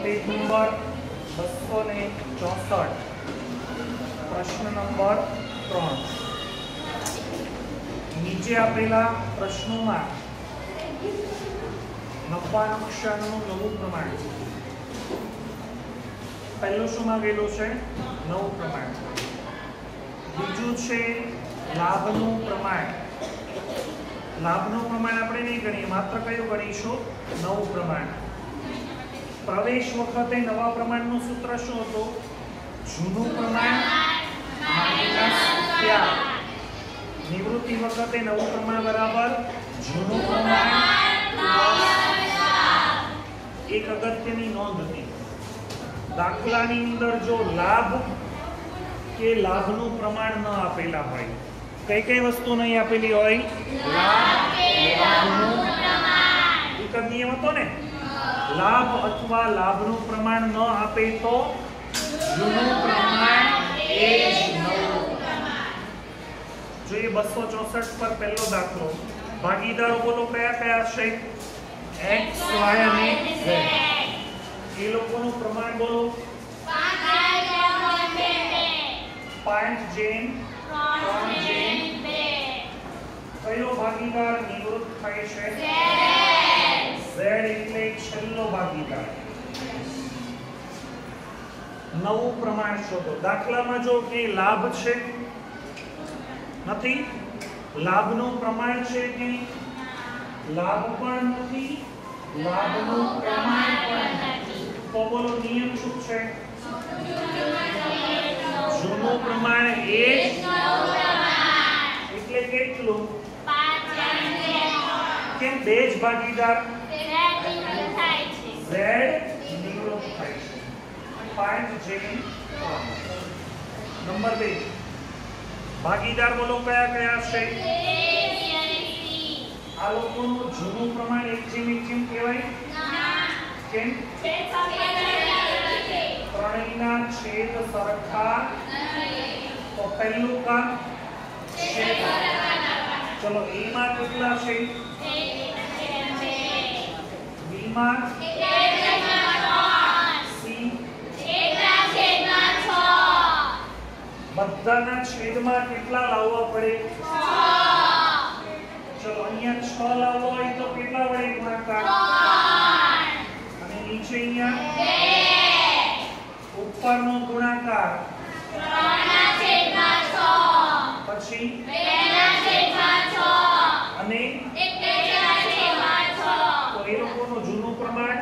Page number 264 प्रश्न number 3 नीचे आपेला प्रश्नों में नफा नुकसानનું નવું પ્રમાણ પહેલો શું માંગેલો છે નવું પ્રમાણ બીજું છે લાભનું પ્રમાણ આપણે નહીં ગણીએ માત્ર કયું ગણીશું નવું પ્રમાણ પ્રવેશ વખતે નવા પ્રમાણનું સૂત્ર શું હતું જૂનું પ્રમાણ માઈનસ ત્યાગ નિવૃત્તિ વખતે નવું પ્રમાણ બરાબર જૂનું પ્રમાણ एक अगत्यनी नोंध थी दाखलानी अंदर जो लाभ के लाभनु प्रमाण न आपेला होय कई कई वस्तु नहीं आपेली होय लाभ के लाभनु प्रमाण एक नियम હતો ને लाभ अथवा लाभनु प्रमाण न आपे तो जूनु प्रमाण ए ज नवु प्रमाण जो ये 264 पर पहलो दाखलो भागीदारो बोलो कया कया છે x y અને z એ લોકોનું પ્રમાણ બોલો 5 જેમ 3 જેમ 2 પહેલો ભાગીદાર નિવૃત્ત થાય છે z એટલે છેલ્લો ભાગીદાર નવું પ્રમાણ શોધો દાખલામાં જો કે લાભ છે નથી લાભનું પ્રમાણ છે કે लाभ पण નથી लाभનું પ્રમાણ પણ નથી તો બોલો નિયમ શું છે જૂનું પ્રમાણ એ જ નવું પ્રમાણ એટલે કેટલું 5 કેમ બે જ ભાગીદાર z નિવૃત્ત થાય છે 5 જેમ 3 નંબર 2 ભાગીદાર બોલો કયા કયા છે આ લોકોનું જૂનું પ્રમાણ એક જેમ કહેવાય ના કેમ ત્રણેયના છેદ સરખા નથી તો પહેલું કામ છેદ ચલો a માં કેટલા છે b માં c 1/6 બધાના છેદમાં કેટલા લાવવા પડે 6 चलो અહીંયા 6 લાવવો હોય તો કેટલા વડે ગુણાકાર 3 અને નીચે અહીંયા 2 ઉપરનો ગુણાકાર 3/6 પછી 2/6 અને 1/6 તો એ લોકોનું જૂનું પ્રમાણ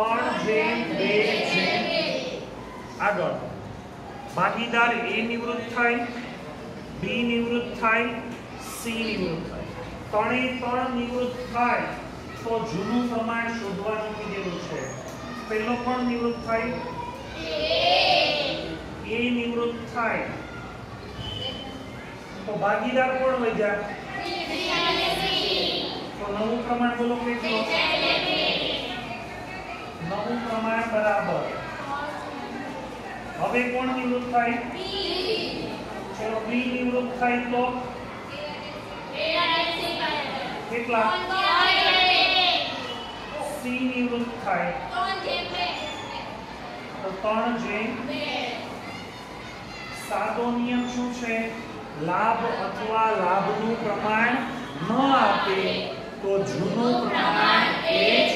3/2 આગળ ભાગીદાર a નિવૃત્ત થાય b નિવૃત્ત થાય c નિવૃત્ત થાય ત્રણ નિવૃત્ત થાય તો જૂનું પ્રમાણ શોધવાનું કીધેલું છે પહેલો કોણ નિવૃત્ત થાય a નિવૃત્ત થાય તો ભાગીદાર કોણ વધ્યા તો નવું પ્રમાણ બોલો કેટલું નવું પ્રમાણ બરાબર હવે કોણ નિવૃત્ત થાય ચલો b નિવૃત્ત થાય તો કેટલા c નિવૃત્ત થાય તો 3/2 સાદો નિયમ શું છે લાભ અથવા લાભનું પ્રમાણ ન આપે તો જૂનું પ્રમાણ એ જ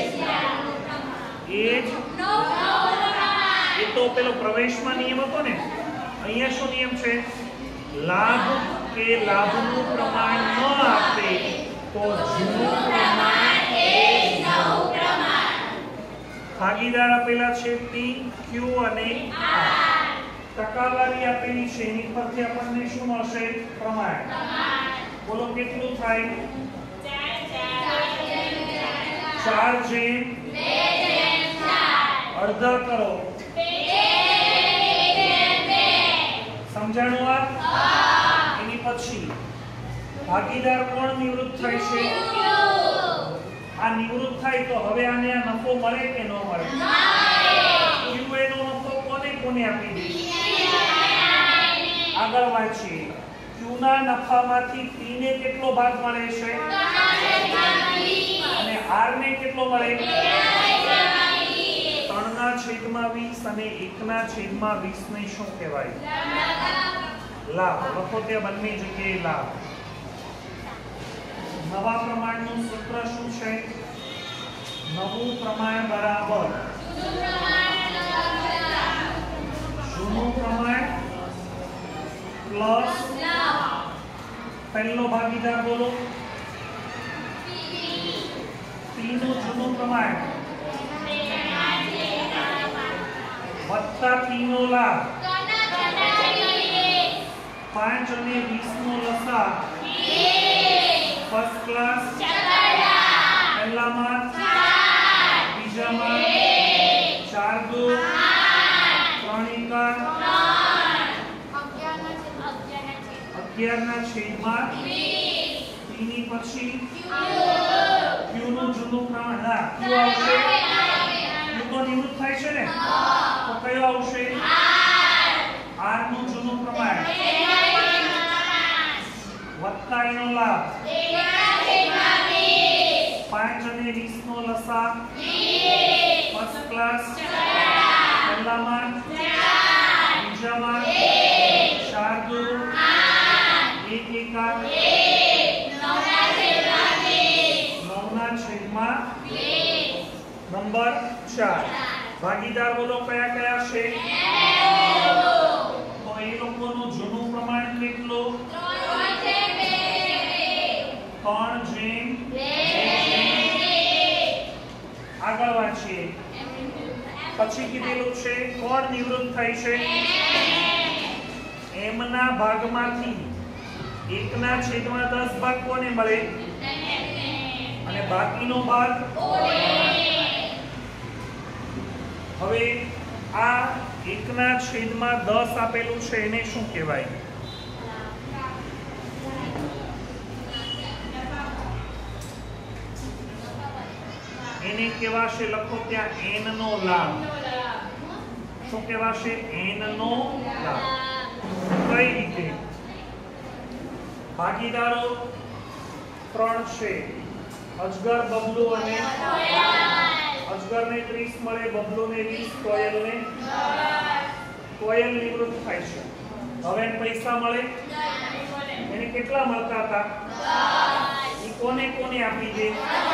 એ તો પેલો પ્રવેશમાં નિયમ હતો ને અહીંયા શું નિયમ છે લાભ કે લાભનું પ્રમાણ ન આપે તો જૂનું પ્રમાણ એ જ નવું પ્રમાણ ભાગીદાર આપેલા છે p q અને r ટકાવારી આપેલી છે એની પરથી આપણને શું મળશે પ્રમાણ બોલો કેટલું થાય 4 જેમ 2/4 અડધા કરો સમજાણું આ એની પછી ભાગીદાર કોણ નિવૃત્ત થાય છે આ નિવૃત્ત થાય તો હવે આને આ નફો મળે કે ન મળે ક્યુ નો નફો કોને આપી દે આગળ વાંચીએ ક્યુ ના નફામાંથી p ને કેટલો ભાગ મળે છે અને r ને કેટલો મળે 3/2 1/20 અને 1/20 ને શું કહેવાય? લાભ. લખો તે બંને જગ્યાએ લાભ. નવા પ્રમાણનું સૂત્ર શું છે? નવું પ્રમાણ બરાબર જૂનું પ્રમાણ પ્લસ પહેલો ભાગીદાર બોલો p નું જૂનું પ્રમાણ વત્તા p નો લાભ 5 અને 20 નો લસા ફર્સ્ટ ક્લાસ પહેલામાં બીજામાં 4 2 3 એકા 11 છેદમાં 3 ની પછી q નું જૂનું પ્રમાણ ના q આવશે q તો નિવૃત્ત થાય છે ને તો કયો આવશે r નું જૂનું પ્રમાણ વત્તા એનો લાભ 5 અને 20 નો લસા ફર્સ્ટ ક્લાસ પહેલામાં બીજામાં 4 2 1 એકા 9 છેદમાં 2 નંબર 4 ભાગીદાર બોલો કયા કયા છે? તો એ લોકોનું જૂનું પ્રમાણ કેટલું? 3/2. આગળ વાંચીએ. પછી કીધેલું છે કોણ નિવૃત્ત થાય છે? m ના ભાગમાંથી 1/10 ભાગ કોને મળે? અને બાકીનો ભાગ હવે આ 1/10 આપેલું છે એને શું કહેવાય? એને કહેવાશે લખો ત્યાં n નો લાભ. શું કહેવાશે? n નો લાભ. કઈ રીતે? ભાગીદારો 3 છે અજગર બબલુ અને અજગરને 30 મળે બબલુને 20 કોયલ નિવૃત્ત થાય છે. હવે એને પૈસા મળે એને કેટલા મળતા હતા? એ કોને કોને આપી દે?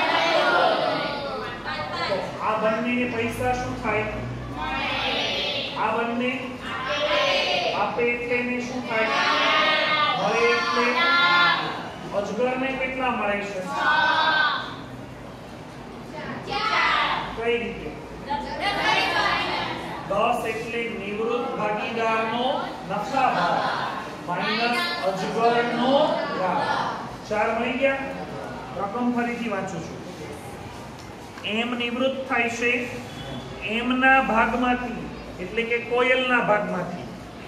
તો આ બંનેને પૈસા શું થાય? આ બંને આપે એટલે એને શું થાય? મળે એટલે અજગરને કેટલા મળે છે? કઈ રીતે? 10 એટલે નિવૃત્ત ભાગીદારનો નફા ભાગ માઈનસ અજગરનો લાભ. 4 મળી ગયા. રકમ ફરીથી વાંચું છું. m નિવૃત્ત થાય છે m ના ભાગમાંથી એટલે કે કોયલના ભાગમાંથી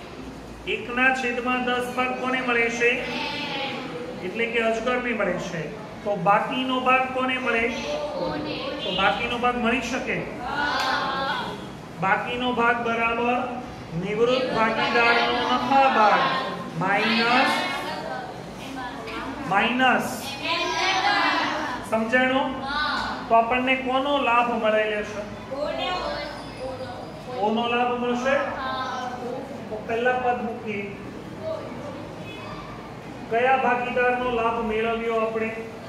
1/10 ભાગ કોને મળે છે? એટલે કે અજગરને મળે છે. તો બાકીનો ભાગ કોને મળે? તો બાકીનો ભાગ મળી શકે. બાકીનો ભાગ બરાબર નિવૃત્ત ભાગીદારનો નફા ભાગ માઈનસ સમજાણું? તો આપણને કોનો લાભ મળેલો છે? ઓનો લાભ મળશે. તો પહેલા પદ મૂકીએ. કયા ભાગીદારનો લાભ મેળવ્યો આપણે?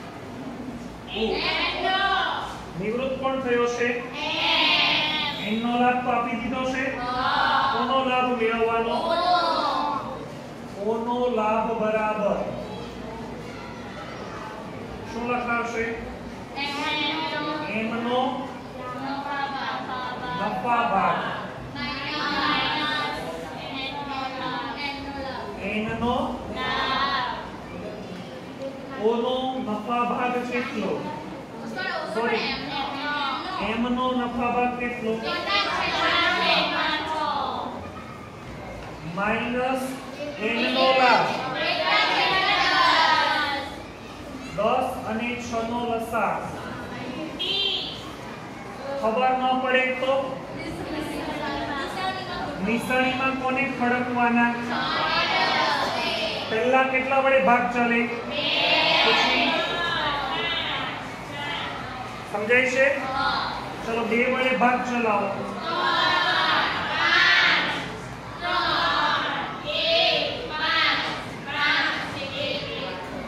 નિવૃત્ત પણ થયો છે. n નો લાભ તો આપી દીધો છે. કોનો લાભ મેળવવાનો? ઓનો લાભ બરાબર શું લખાશે? m નો નફા ભાગ n નો ઓનો નફા ભાગ કેટલો? સોરી m નો નફા ભાગ કેટલો? માઈનસ n નો લાભ 10 અને 6 નો લસા ખબર ન પડે તો નિશાનીમાં કોને ખડકવાના? પહેલા કેટલા વડે ભાગ ચાલે? પછી સમજાય છે? ચલો 2 વડે ભાગ ચલાવો.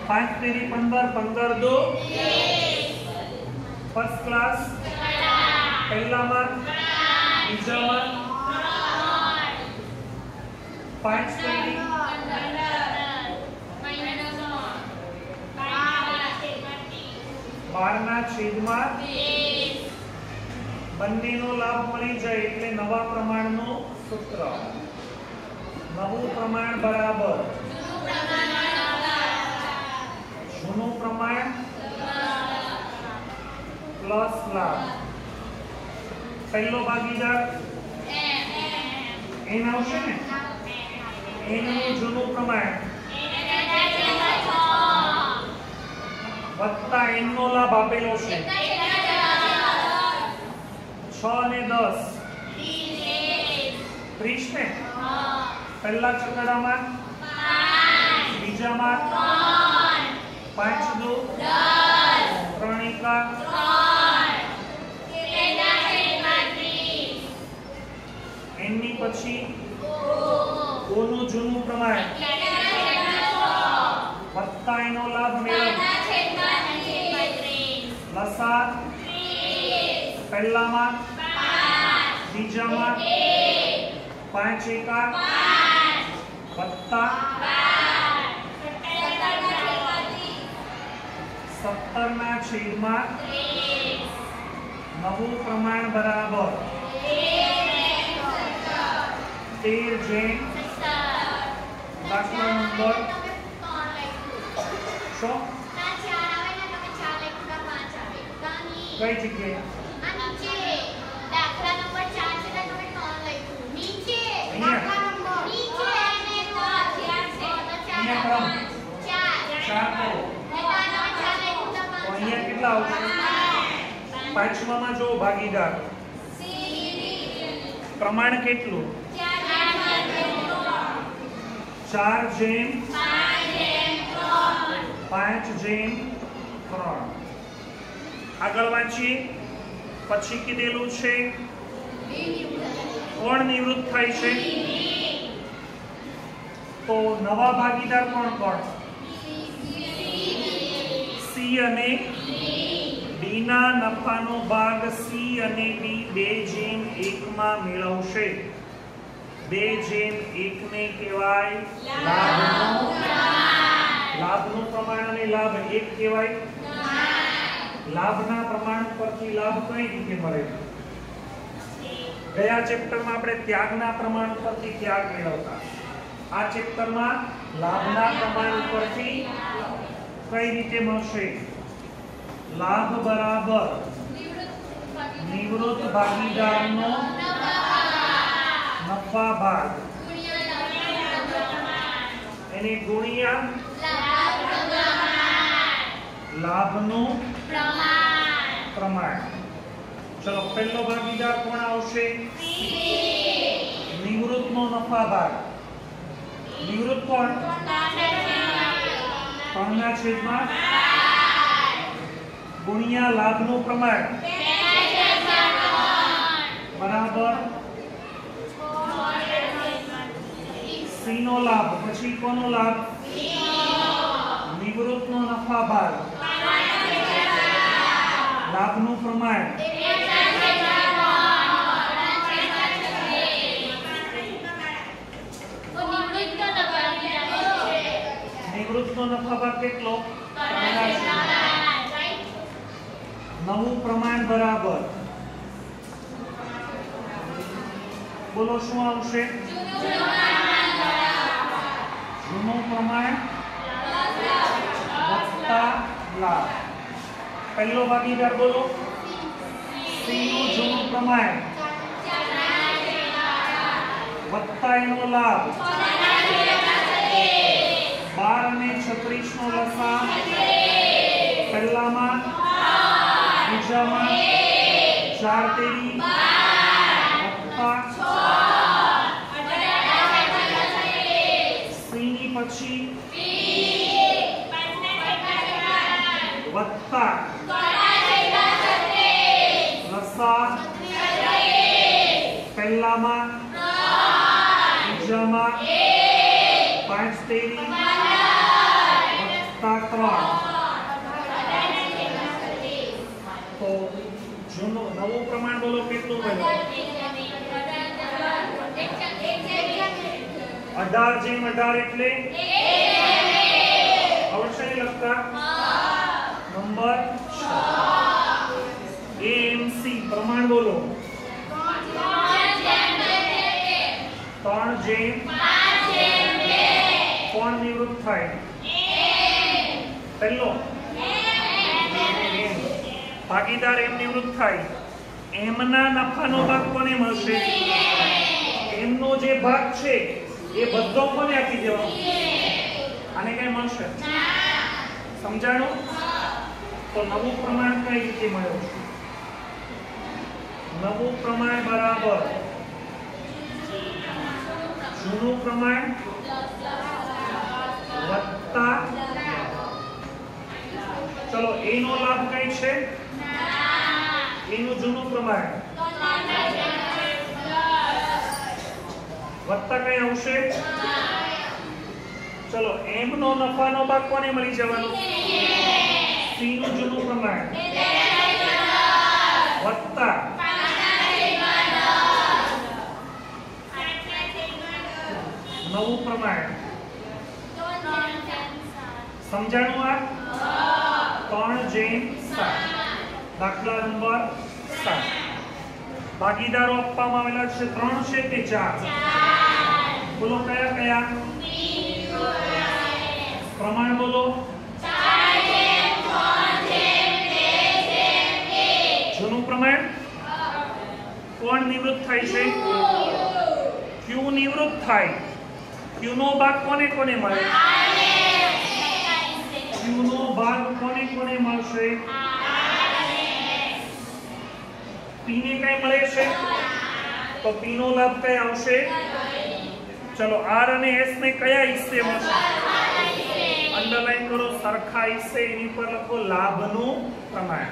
5 तेरी 15, 15 दो 20। फर्स्ट क्लास पहला में बीजा में 5 तेरी 12 ના છેદમાં 20। બંનેનો લાભ મળી જાય એટલે નવા પ્રમાણનું સૂત્ર નવું પ્રમાણ બરાબર જૂનું પ્રમાણ પ્લસ લાભ પહેલો ભાગીદાર n આવશે ને n નું જૂનું પ્રમાણ વત્તા n નો લાભ આપેલો છે 6 ને 10 30 ને પહેલા ચકડામાં 5 બીજામાં 5 દો 3 એકા 3 n ની પછી o નું જૂનું પ્રમાણ વત્તા એનો લાભ મેળવ લસા પહેલામાં બીજામાં 5 એકા વત્તા 17 ના છેદમાં નવું પ્રમાણ બરાબર 13 જેમ દાખલા નંબર શું કઈ જગ્યાએ દાખલા નંબર 4 છે તો તમે 3 લખ્યું નીચે દાખલા નંબર નીચે અને તો 4 અહીંયા કેટલા આવશે પાંચમામાં જો ભાગીદાર પ્રમાણ કેટલું 4 જેમ 5 જેમ 3 આગળ વાંચીએ પછી કીધેલું છે કોણ નિવૃત્ત થાય છે તો નવા ભાગીદાર કોણ કોણ સી અને ડી ના નફાનો ભાગ સી અને ડી 2/1 માં મેળવશે 2/1 ને કહેવાય લાભનું પ્રમાણ અને લાભ 1 કહેવાય લાભના પ્રમાણ પરથી લાભ કઈ રીતે મળે ગયા ચેપ્ટરમાં આપણે ત્યાગના પ્રમાણ પરથી ત્યાગ મેળવતા આ ચેપ્ટરમાં લાભના પ્રમાણ પરથી કઈ રીતે મળશે લાભ બરાબર નિવૃત્ત ભાગીદારનો નફા ભાગ એને ગુણ્યા લાભનું પ્રમાણ ચલો પહેલો ભાગીદાર કોણ આવશે નિવૃત્તનો નફા ભાગ નિવૃત્ત કોણ 3 ના છેદમાં ગુણ્યા લાભનું પ્રમાણ બરાબર સી નો લાભ પછી કોનો લાભ નિવૃત્તનો નફા ભાગ લાભનું પ્રમાણ નિવૃત્તનો નફા ભાગ કેટલો નવું પ્રમાણ બરાબર બોલો શું આવશે જૂનું પ્રમાણ વત્તા લાભ પહેલો ભાગીદાર બોલો સી નું જૂનું પ્રમાણ વત્તા એનો લાભ 12 અને 36 નો લસા પહેલામાં બીજામાં 4 તેરી વત્તા સી ની પછી વત્તા લસા પહેલામાં બીજામાં 5 તેરી વત્તા 3 તો જૂનું નવું પ્રમાણ બોલો કેટલું બન્યું? 18/18 એટલે આવડશે ને લખતા? નંબર 6 AMC પ્રમાણ બોલો 3/5 કોણ નિવૃત્ત થાય? પહેલો ભાગીદાર એમ નિવૃત્ત થાય, એમના નફાનો ભાગ કોને મળશે? એમનો જે ભાગ છે એ બધો કોને આપી દેવાનો? આને કઈ મળશે? સમજાણું? તો નવું પ્રમાણ કઈ રીતે મળ્યું? નવું પ્રમાણ બરાબર જૂનું પ્રમાણ વત્તા, ચલો એનો લાભ કઈ છે? એનું જૂનું પ્રમાણ વત્તા કઈ આવશે? ચલો એમ નો નફાનો ભાગ કોને મળી જવાનો? સી નું જૂનું પ્રમાણ વત્તા નવું પ્રમાણ. સમજાણું? આ 3/7 દાખલા નંબર 7. ભાગીદારો આપવામાં આવેલા છે 3 છે કે 4? બોલો કયા કયા પ્રમાણ બોલો? જૂનું પ્રમાણ કોણ નિવૃત્ત થાય છે? ક્યુ નિવૃત્ત થાય. ક્યુ નો ભાગ કોને કોને મળે? ક્યુ નો ભાગ કોને કોને મળશે? પી ને કઈ મળે છે તો પી નો લાભ કઈ આવશે? ચલો આર અને એસ ને કયા હિસ્સે મળશે? અંડરલાઈન કરો, સરખા હિસ્સે. એની પર લખો લાભનું પ્રમાણ.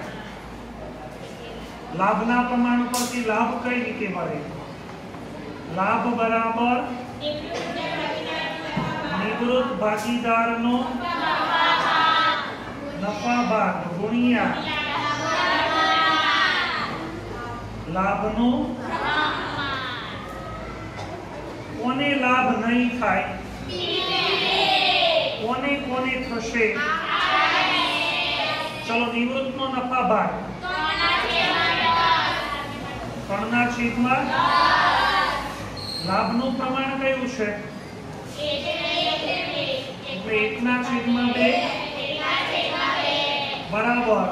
લાભના પ્રમાણ પરથી લાભ કઈ રીતે મળે? લાભ બરાબર નિવૃત્ત ભાગીદારનો નફા ભાગ ગુણ્યા લાભનો. કોને લાભ નહીં થાય? કોને કોને થશે? ચલો નિવૃત્તનો નફા ભાગ 3/10. લાભનું પ્રમાણ કયું છે? એટલે 1/2 બરાબર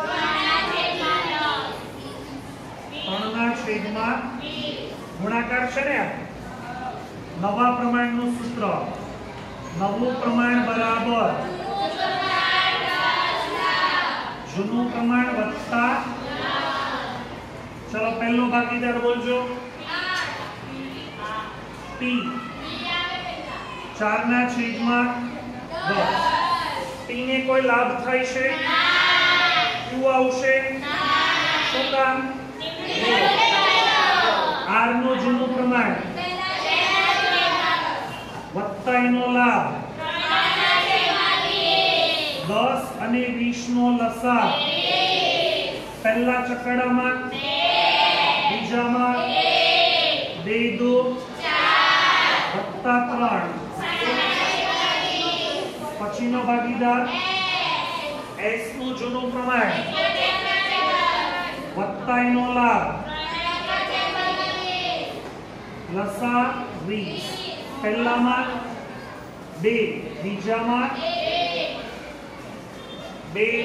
3/10 ગુણાકાર છે ને. નવા પ્રમાણનું સૂત્ર નવું પ્રમાણ બરાબર જૂનું પ્રમાણ વત્તા, ચલો પહેલો ભાગીદાર બોલજો પી 4/10. પી ને કોઈ લાભ થાય છે? ક્યુ આવશે? શું કામ? આર નું જૂનું પ્રમાણ વત્તા એનો લાભ 10 અને 20 નો લસા. પહેલા ચકડામાં બીજામાં 2 2 વત્તા 3. પછીનો ભાગીદાર એસ નું જૂનું પ્રમાણ વત્તા એનો લાભ લસા 20. પહેલામાં 2 બીજામાં 2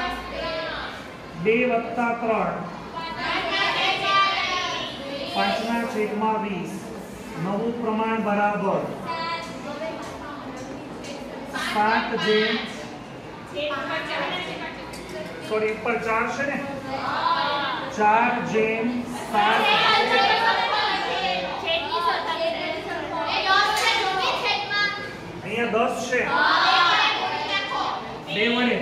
વત્તા 3 5/20. નવું પ્રમાણ બરાબર 7 સોરી ઉપર 4 છે ને 4/7. અહીંયા 10 છે 2 વડે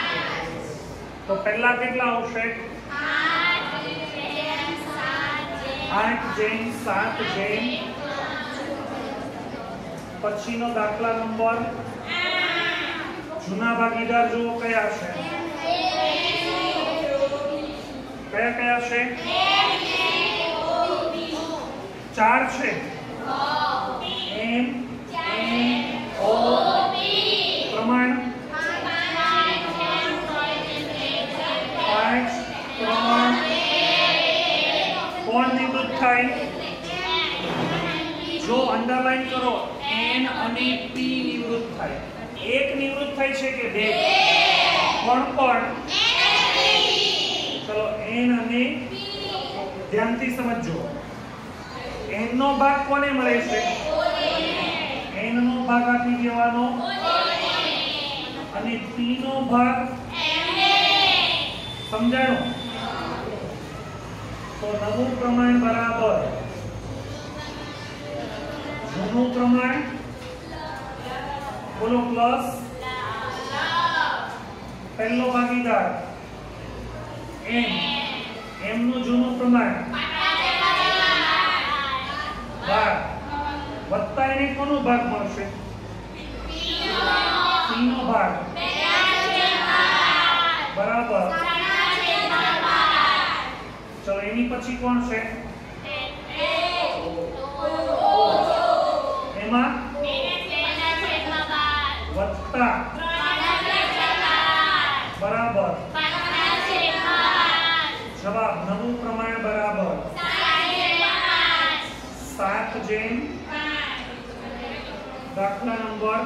તો પહેલા કેટલા આવશે? 8/7 પછીનો દાખલા નંબર જૂના ભાગીદાર જુઓ કયા છે કયા છે 4 છે M N O પ્રમાણ 5 પ્રમાણ કોણ નિવૃત્ત થાય જો અંડરલાઈન કરો N અને P નિવૃત્ત થાય એક નિવૃત્ત થાય છે કે બે કોણ ચલો N અને ધ્યાનથી સમજો N નો ભાગ કોને મળે છે N નો ભાગ આપી દેવાનો અને P નો ભાગ સમજાણું તો નવું પ્રમાણ બરાબર જૂનું પ્રમાણ બોલો પ્લસ પહેલો ભાગીદાર M નું જૂનું પ્રમાણ ભાગ વત્તા એને કોનો ભાગ મળશે P નો ભાગ બરાબર ચલો એની પછી કોણ છે એમાં વત્તા બરાબર જવાબ નવું પ્રમાણ બરાબર 7/5 દાખલા નંબર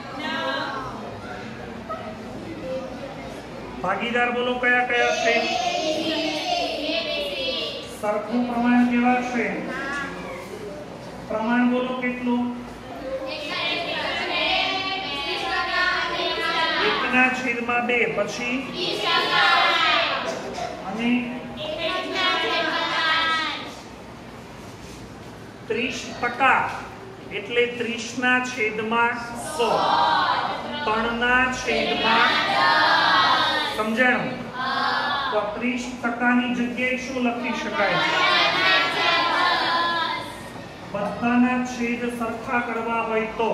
9 ભાગીદાર બોલો કયા છે સરખું પ્રમાણ કેવા છે પ્રમાણ બોલો કેટલું 1/2 પછી અને 30% એટલે 30/100 3/10 સમજાણું તો 30% ની જગ્યાએ શું લખી શકાય બધાના છેદ સરખા કરવા હોય તો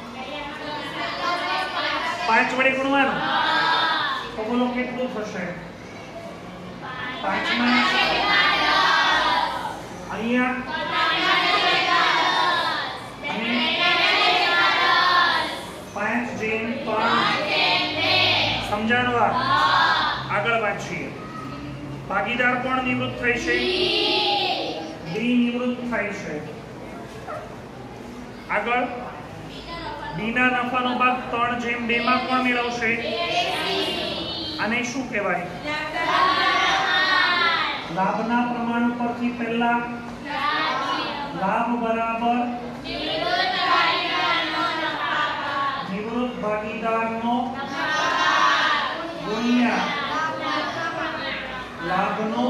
5 વડે ગુણવાનું તો બોલો કેટલું થશે 5/10 અહીંયા સમજાણવા આગળ વાંચીએ ભાગીદાર કોણ નિવૃત્ત થાય છે D નિવૃત્ત થાય છે આગળ D ના નફાનો ભાગ 3/2 માં કોણ મેળવશે આને શું કહેવાય લાભના પ્રમાણ પરથી પહેલા લાભ બરાબર નિવૃત્ત ભાગીદારનો ગુણ્યા લાભનો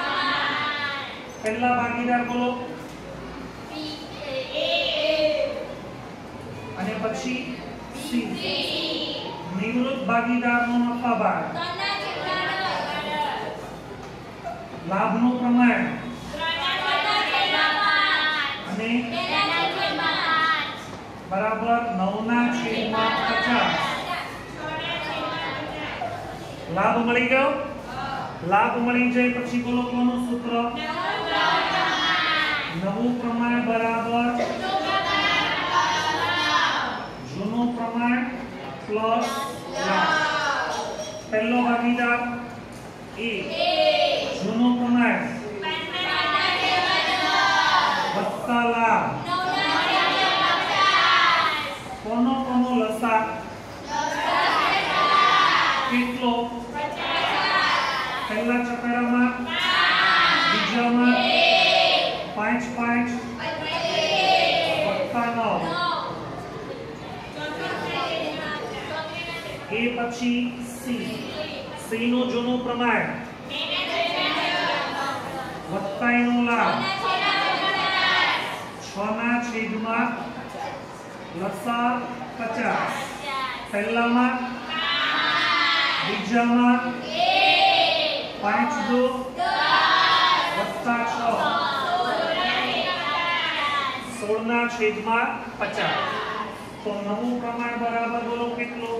પહેલા ભાગીદાર બોલો અને પછી C નિવૃત્ત ભાગીદારનો નફા ભાગ લાભનું પ્રમાણ અને બરાબર 9/50 લાભ મળી ગયો લાભ મળી જાય પછી બોલો કોનું સૂત્ર નવું પ્રમાણ બરાબર જૂનું પ્રમાણ પ્લસ લાભ પહેલો ભાગીદાર A જૂનું પ્રમાણ વત્તા લાભ કોનો લસા કેટલો પહેલા ચકરામાં બીજામાં 5/5 વત્તા 9 એ પછી C નું જૂનું પ્રમાણ વત્તા એનો લાભ 6/10 લસા 50 પહેલામાં બીજામાં 5/2 વત્તા 6 16/50 તો નવું પ્રમાણ બરાબર બોલો કેટલું?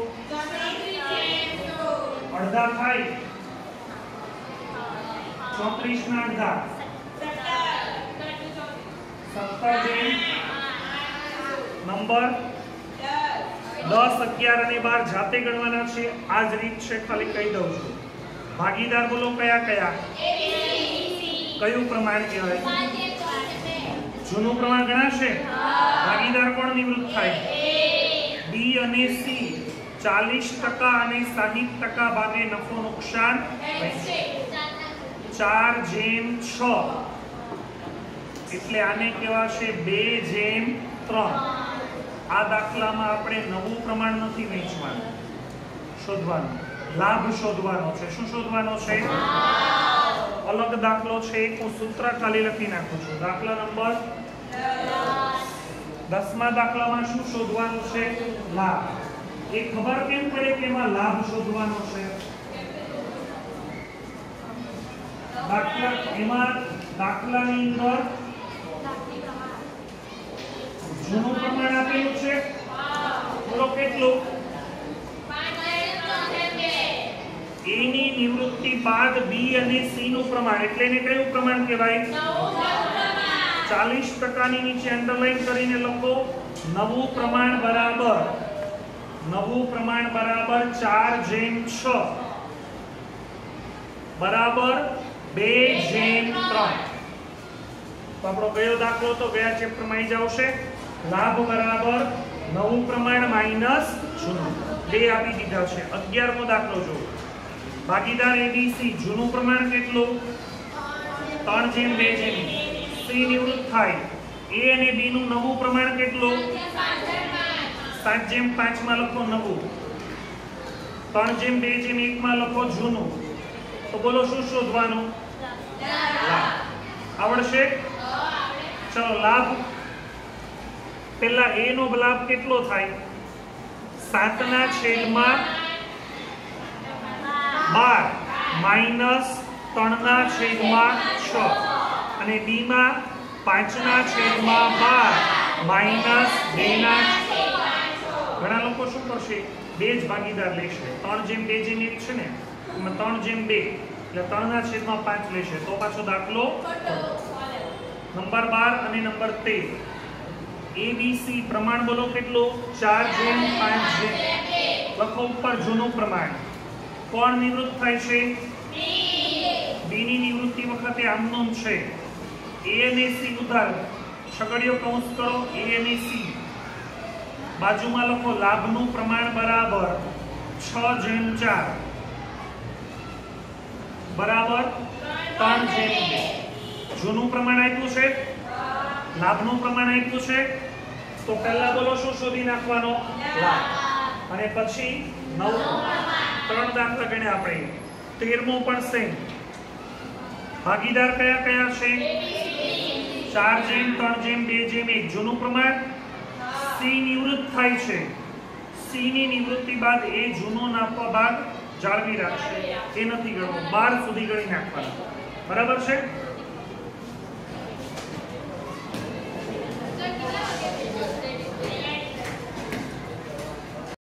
અડધા થાય 34 ના અડધા 17 નંબર 10, 11 અને 12 જાતે ગણવાના છે. આ જ રીત છે, ખાલી કહી દઉં છું. ભાગીદાર બોલો કયા કયા? કયું પ્રમાણ કહેવાય? જૂનું પ્રમાણ ગણાશે. ભાગીદાર કોણ નિવૃત્ત થાય? બી અને સી 40% અને 60% ભાગે નફો નુકસાન 4/6 એટલે આને કહેવાશે 2/3. આ દાખલામાં આપણે નવું પ્રમાણ નથી વેચવાનું, શોધવાનું, લાભ શોધવાનો છે. શું શોધવાનો છે? અલગ દાખલો છે, હું સૂત્ર ખાલી લખી નાખું છું. દાખલા નંબર 10મા દાખલામાં શું શોધવાનું છે? લાભ. એ ખબર કેમ પડે કે એમાં લાભ શોધવાનો છે? દાખલાની અંદર જૂનું પ્રમાણ આપેલું છે, બોલો કેટલું? એ ની નિવૃત્તિ બાદ બી અને સી નું પ્રમાણ, એટલે એને કયું પ્રમાણ કહેવાય? 40% ની નીચે અંડરલાઈન કરીને લખો નવું પ્રમાણ બરાબર 4/6 બરાબર 2/3. તો આપણો કયો દાખલો તો ગયા ચેપ્ટરમાં આવી જશે. લાભ બરાબર નવું પ્રમાણ માઈનસ જૂનું. 2 આપી દીધા છે. 11મો દાખલો જો. ભાગીદાર એબીસી જૂનું પ્રમાણ કેટલું? 3/2. સી નિવૃત્ત થાય. એ અને બી નું નવું પ્રમાણ કેટલું? 7/5 માં લખો નવું. 3/2 માં લખો જૂનું. તો બોલો શું શોધવાનું? આવડશે? ચલો લાભ. પેલા એ નો લાભ કેટલો થાય? 7/12 માઈનસ 3/6 અને બી માં 5/12 માઈનસ 2/6. ઘણા લોકો શું કરશે? 2 જ ભાગીદાર લેશે. 3/2 છે ને, 3/2 એટલે 3/5 લેશે. તો પાછો દાખલો નંબર 12 અને નંબર 13. એબીસી પ્રમાણ બોલો કેટલું? 4/5 લખો ઉપર જૂનું પ્રમાણ. કોણ નિવૃત્ત થાય છે? બી ની નિવૃત્તિ વખતે આમનું છે. એ અને સી ઉધાર છગડીયો કૌંસ કરો. એ અને સી બાજુમાં લખો લાભનું પ્રમાણ બરાબર 6/4 બરાબર 3/2. જૂનું પ્રમાણ આપ્યું છે, લાભનું પ્રમાણ આપ્યું છે. તો પહેલા બોલો શું શોધી નાખવાનો? લાભ. અને પછી નવું. 3 દાખલા ગણ્યા આપણે. 13મો પણ સેમ. ભાગીદાર કયા કયા છે? 4/3/2/1 જૂનું પ્રમાણ. સી નિવૃત્ત થાય છે. સી ની નિવૃત્તિ બાદ એ જૂનો નાખવા ભાગ જાળવી રાખશે. એ નથી ગણવો, 12 સુધી ગણી નાખવાના. બરાબર છે?